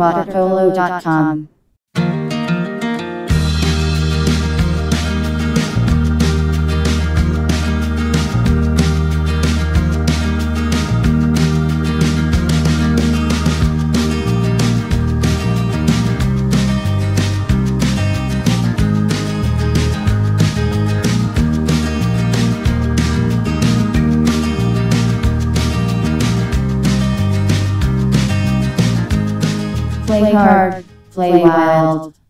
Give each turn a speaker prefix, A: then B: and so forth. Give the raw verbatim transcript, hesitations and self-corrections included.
A: water polo dot com. Play hard, play wild.